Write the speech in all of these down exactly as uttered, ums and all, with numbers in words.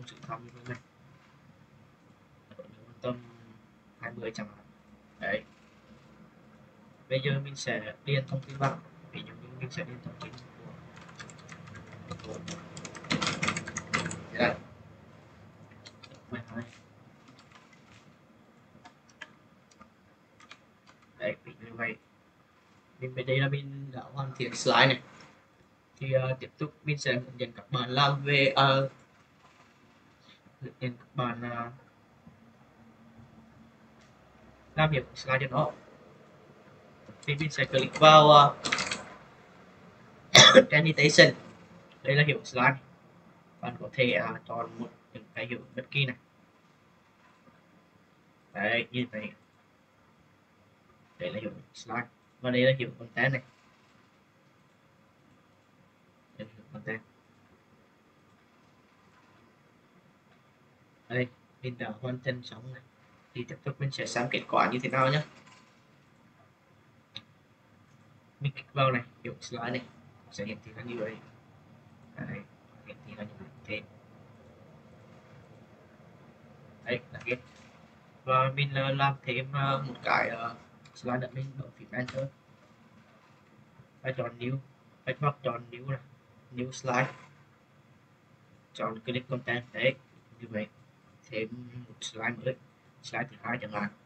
chữ thăm như thế này, quan tâm hai mươi chẳng hạn. Đấy, bây giờ mình sẽ điền thông tin vào, ví dụ như mình sẽ điền thông tin của đây mười hai. Đấy, ví dụ như vậy. Mình bên đây là mình đã hoàn thiện slide này, thì uh, tiếp tục mình sẽ hướng dẫn các bạn làm về uh, hướng dẫn các bạn uh, làm việc slide cho nó. Thì mình sẽ click vào uh, annotation. Đây là hiệu slide, bạn có thể uh, chọn một những cái hiệu bất kỳ này. Đấy, như vậy. Đây là hiệu slide và đây là hiệu content này. Đây là hiệu content. Đây, mình đã hoàn thành xong này. Thì tiếp tục mình sẽ xem kết quả như thế nào nhé. Mình kích vào này, hiệu slide này sẽ hiển thị ra như vậy. Đấy, hiển thị ra như thế. Đấy là hết. Và mình uh, làm thêm uh, một cái uh, slide nữa, mình bấm phím enter và chọn new, cách hoặc chọn new này, new slide, chọn click content. Đấy, như vậy thêm một slide mới, slide thứ hai chẳng hạn.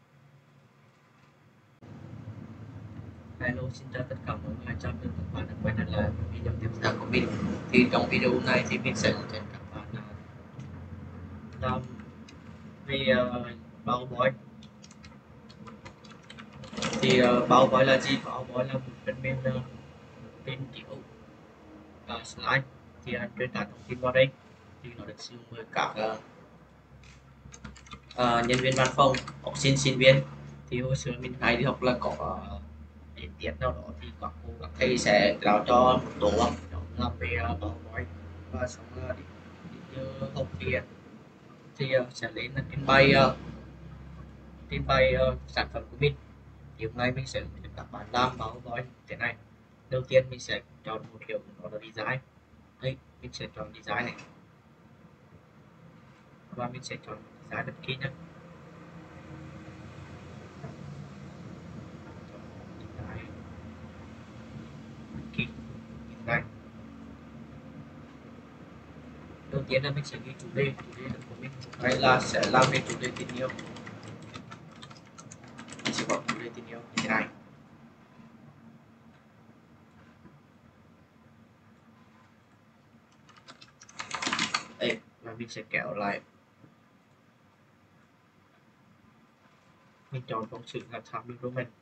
Hello, xin chào tất cả mọi người, chào mừng các bạn đã quay trở lại với video tiếp theo của mình. Thì trong video này thì mình sẽ hướng dẫn các bạn làm về uh, PowerPoint. Thì uh, PowerPoint là gì? PowerPoint là một phần mềm uh, bên chiếu uh, slide, thì uh, truyền tải thông tin vào đây thì nó được sử dụng bởi các uh, uh, nhân viên văn phòng, học sinh, sinh viên. Thì hồi xưa mình hay đi học là có uh, đến tiết nào đó thì các cô các thầy sẽ giao cho một tổ làm về uh, PowerPoint, và xong uh, đi, đi uh, học thì thì uh, sẽ lên là trình bày uh, trình bày uh, sản phẩm của mình. Thì hôm nay mình sẽ hướng dẫn các bạn làm PowerPoint thế này. Đầu tiên mình sẽ chọn một hiệu, đó là design. Đây, mình sẽ chọn design này và mình sẽ chọn design bất kỳ nhé. Design bất kỳ này. Đầu tiên là mình sẽ ghi chủ đề, chủ đề của mình hay là sẽ làm về chủ đề tình yêu. Mình sẽ bỏ chủ đề tình yêu như thế này. Đây, và mình sẽ kéo lại. Mình chọn phông chữ là Times New Roman,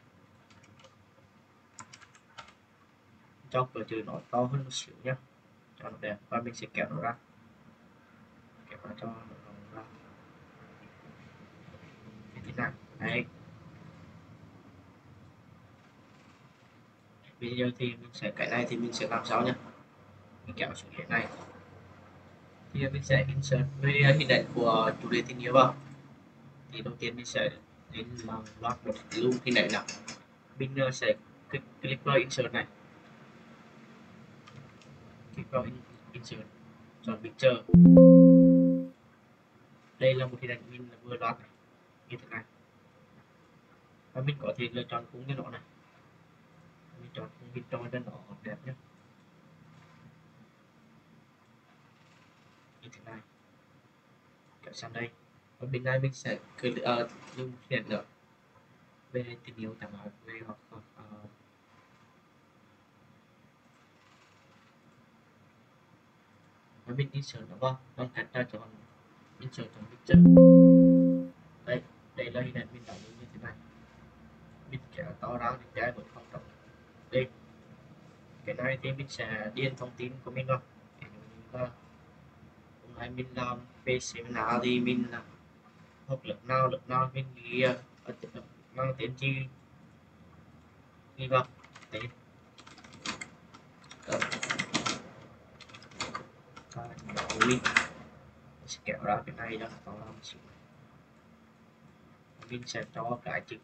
cho cửa chữ nó to hơn một xíu nhé, cho nó đẹp, và mình sẽ kéo nó ra, kéo nó cho nó ra như thế này. Đấy, bây giờ thì mình sẽ cái này thì mình sẽ làm sao nhé. Mình kéo xuống thế này thì mình sẽ insert về hình ảnh của chủ đề tình yêu vào. Thì đầu tiên mình sẽ đến bằng loạt một lưu hình ảnh nào, mình sẽ click, click vào insert này, click vào insert, chọn picture. Đây là một hình ảnh mình vừa loạt này, như thế này, và mình có thể lựa chọn khung cho nó này, mình chọn khung video cho nó đẹp nhé, như thế này, kéo sang đây. Và bên này mình sẽ cứ uh, dùng hiện nữa về tình yêu chẳng hạn, về hoặc uh, và mình insert nó vào bằng cách là chọn insert trong picture. Đây, đây là hình ảnh mình đã như thế này, mình kéo to ra thì trái vẫn không trọng. Đây, cái này thì mình sẽ điền thông tin của mình vào. Hôm nay mình làm về seminar thì mình là học lớp nào lớp nào mình ghi ở mang tên chi ghi vào tên của mình sẽ kéo ra cái này cho nó to ra một xíu. Mình sẽ cho cái chữ